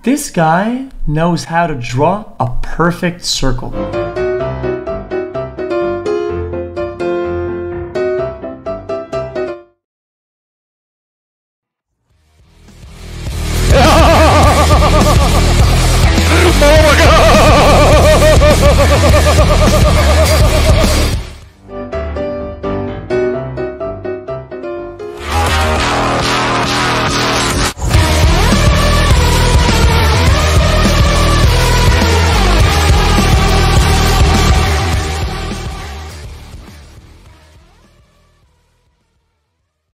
This guy knows how to draw a perfect circle.